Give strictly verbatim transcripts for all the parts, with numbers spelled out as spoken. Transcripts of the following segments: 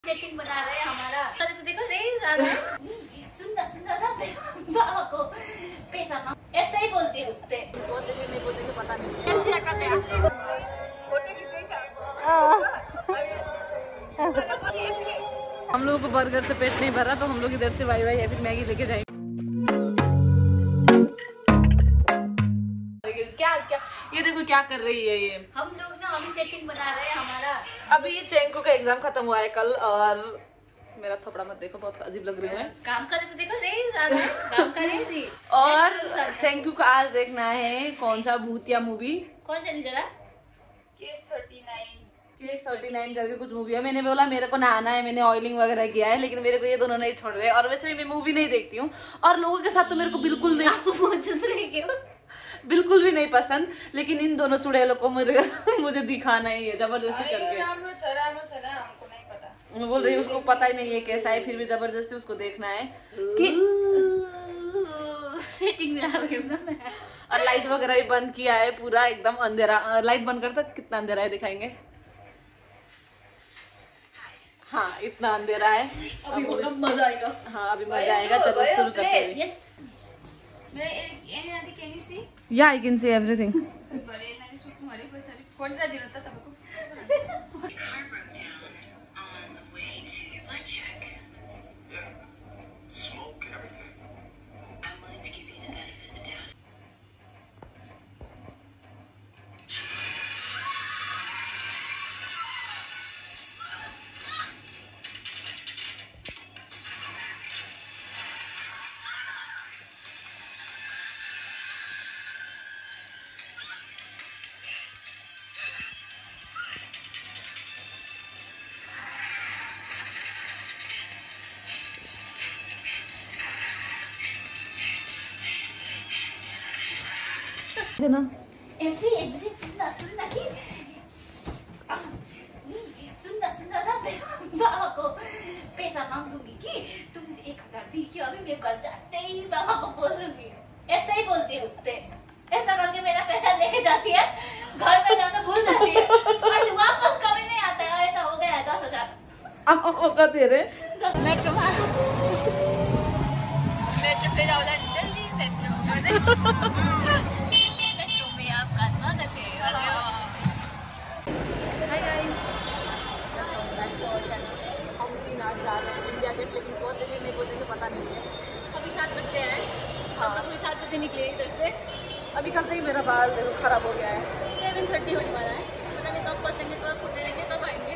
Setting बना रहे हैं हमारा। तो देखो रेस आ रहा है। सुंदर सुंदर ना बाबा को पैसा मांग ऐसा ही बोलते होते। पहुंचेंगे नहीं पहुंचेंगे पता नहीं है। हम लोगों को बर्गर से पेट नहीं भरा तो हम लोग इधर से वाई वाई या फिर मैगी लेके जाएंगे। क्या क्या ये देखो क्या कर रही है ये। हम लोग ना अभी सेटिंग बना रहे हैं हमारा। अभी ये चैंको का एग्जाम खत्म हुआ है कल और मेरा थोपड़ा मत देखो बहुत अजीब लग रही है। काम का जैसे देखो रेस आ रहा है। काम का रेस ही। और चैंको का आज देखना है कौन सा भूतिया मूवी। कौन सा नहीं जरा case thirty nine case thirty nine करके कुछ मूवी है। मैंने बोला मेरे को ना आना है, मैंने ऑयलिंग वगैरह किया है लेकिन मेरे को ये दोनों नहीं छोड़ रहे। और वैसे भी मैं मूवी नहीं देखती हूँ और लोगों के साथ तो मेरे को बिल्कुल नहीं बिल्कुल भी नहीं पसंद, लेकिन इन दोनों चुड़ैलों को मुझे मुझे दिखाना ही है जबरदस्ती करके। मैं बोल रही हूँ उसको पता ही नहीं है कैसा है फिर भी जबरदस्ती उसको देखना है कि सेटिंग में आ रही हूँ मैं। और लाइट वगैरह भी बंद किया है, पूरा एकदम अंधेरा। लाइट बंद कर तक कितना अंधेरा है दिखाएंगे। हाँ इतना अंधेरा है। अभी मजा आएगा। हाँ अभी मजा आएगा। चलो शुरू करते हैं। Yeah, I can see everything. ना एमसी एमसी सुंदर सुंदर की सुंदर सुंदर ना बाबा को पैसा मांगूंगी कि तुम एक हजार दी कि अभी मैं घर जाते ही बाबा को बोलूंगी। ऐसा ही बोलते होते। ऐसा करके मेरा पैसा लेके जाती है, घर में जाना भूल जाती है और वापस कभी नहीं आता है। ऐसा हो गया है दस हजार। अब मौका दे रहे मेट्रो मेट्रो पे रावला जल्दी मेट्रो आपका स्वागत है। हाय गाइस, हम तीन आज जा रहे हैं इंडिया गेट, लेकिन पहुंचेंगे नहीं पहुंचेंगे पता नहीं है। अभी सात बज गया है। हाँ अभी सात बजे निकले इधर से। अभी निकलते ही मेरा बाल देखो खराब हो गया है। सेवन थर्टी होने वाला है। पता नहीं कब पहुंचेंगे, कब फुटे लेंगे, कब आएंगे।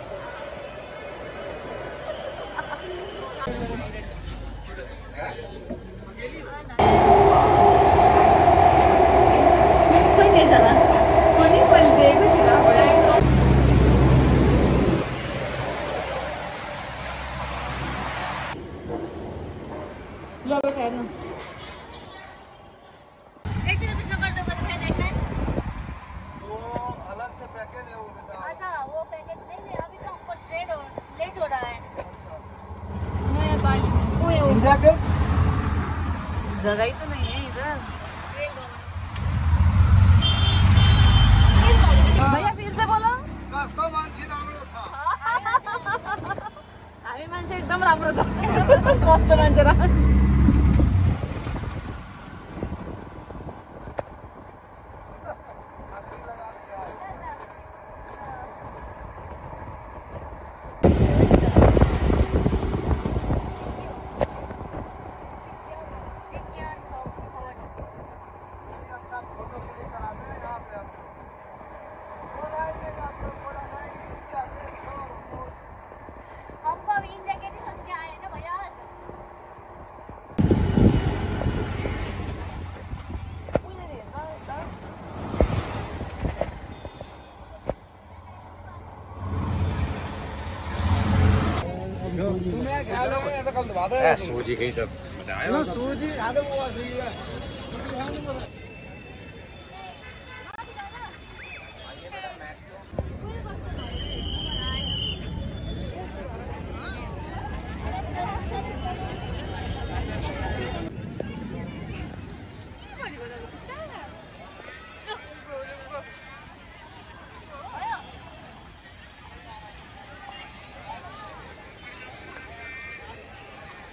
कोई नहीं चला कोई पल दे लो खैर ना एक दिन पिछला कर दूंगा तो फिर देखना है। वो अलग से पैकेज है वो बेटा। अच्छा वो पैकेज नहीं है अभी तो हमको ट्रेन हो लेट हो रहा है। मैं बाली में वो इंडिया के जगह ही तो नहीं है इधर। भैया फिर से बोलो। कस्तो मान्छे राम्रो छ। हामी मान्छे एकदम राम्रो छ। कस्तो मान्छे राम्रो। सोजी कहीं तब सोजी आधा वो सही है।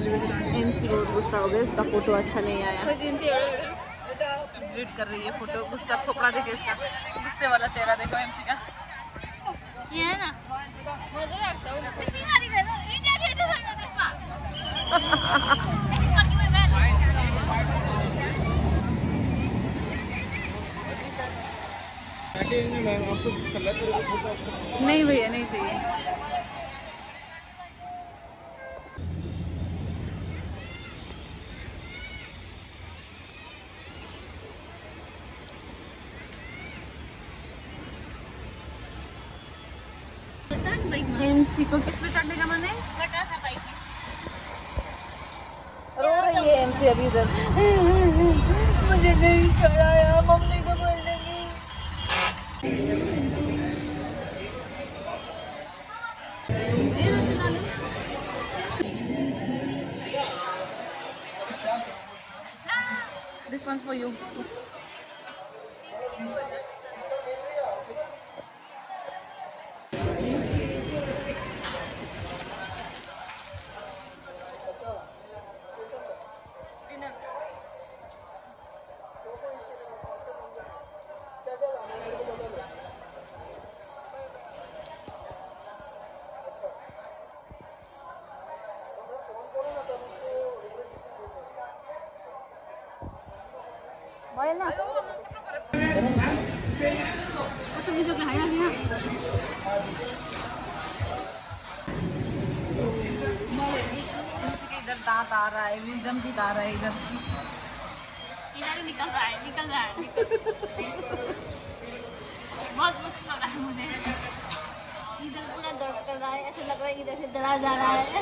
एमसी बहुत गुस्सा हो गया, इसका फोटो अच्छा नहीं आया। कंप्लीट कर रही है फोटो, गुस्सा थोपड़ा देखे इसका, गुस्से वाला चेहरा देखो एमसी का। ये है ना नहीं भैया नहीं चाहिए। एमसी को किस पे चढ़ने का मन है? रो रही है एमसी अभी इधर। मुझे नहीं चढ़ाया, मम्मी को बोल देंगी। This one's for you. इधर दांत आ रहा है, विजडम की आ रहा है इधर। इधर ही निकल रहा है, निकल रहा है, निकल। बहुत मुश्किल हो रहा है मुझे। इधर पूरा दर्द कर रहा है, ऐसा लग रहा है इधर से डरा जा रहा है।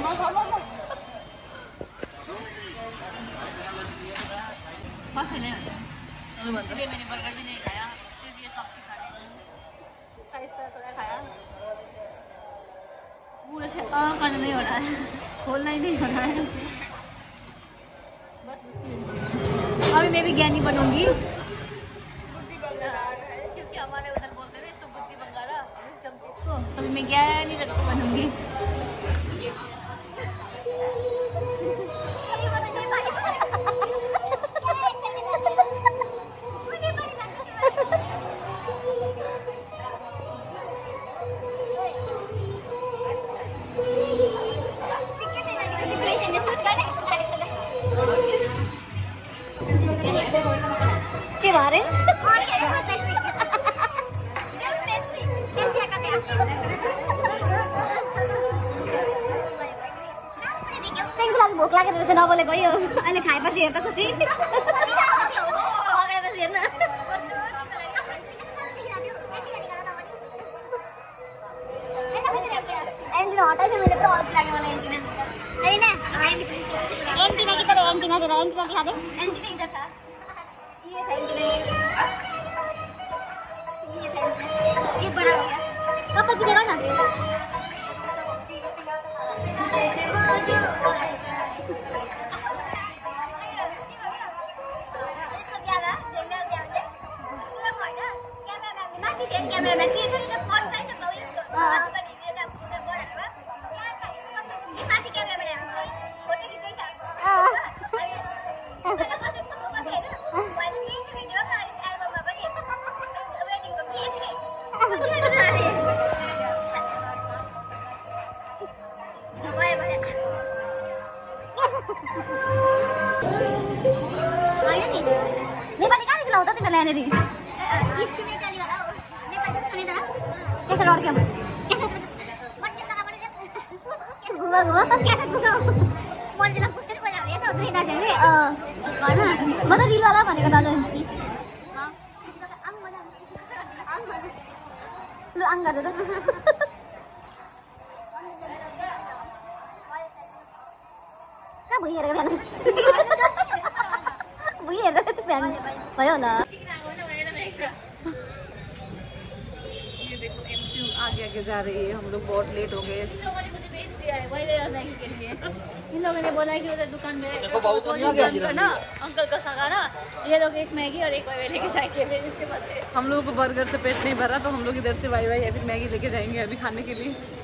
बस है ना, इसलिए मैंने बर्गर भी नहीं खाया, सिर्फ ये सब खा लिया। इस तरह थोड़ा खाया, पूरे से आ करना नहीं हो रहा है, खोलना ही नहीं हो रहा है। बस अभी मैं भी ज्ञानी बनूंगी, क्योंकि हमारे उधर बोलते हैं इसको बुद्धि बंगारा, तो तभी मैं ज्ञानी लड़की बनूंगी। भोक लागेर चाहिँ नबोलेको यो अहिले खाएपछि हेर्दा खुसी लगाएपछि हेर्न एन्टिना हटाइदियो मैले पुरा अल्छी लाग्यो मलाई एन्टिना हैन एन्टिना कि तर एन्टिना दिएर एन्टिना दिखा दे एन्टिना इधर था ये था एन्टिना ये था ये बड़ा हो गया पापा की जगह ना नेपाली कहाँ निकला होता तिमीलाई यहाँनिर स्कुलमै चली होला हो नेपाली सुने त त्यसो लड्क्यौ मन्टे लगा पनि घुमा घुमा क्या छ कुसो मन्टेलाई पुस्दै कोही आउने त दुई दाजु नि अ भन म त रिल होला भनेको दाजु अ आङ मजा आङ लु आङ गरेर कहाँ भइहेरेको भएन भइहेरेको चाहिँ भ्याङ भयो होला ये देखो एमसी आगे आगे जा रही है, हम लोग बहुत लेट हो गए। इन लोगों ने मुझे भेज दिया है वही मैगी के लिए। इन लोगों ने बोला कि उधर दुकान में ना अंकल का सगा ना ये लोग एक मैगी और एक वाई लेके जाएंगे इसके बाद। हम लोगों को बर्गर से पेट नहीं भरा तो हम लोग इधर से वाई वाई या फिर मैगी लेके जाएंगे अभी खाने के लिए।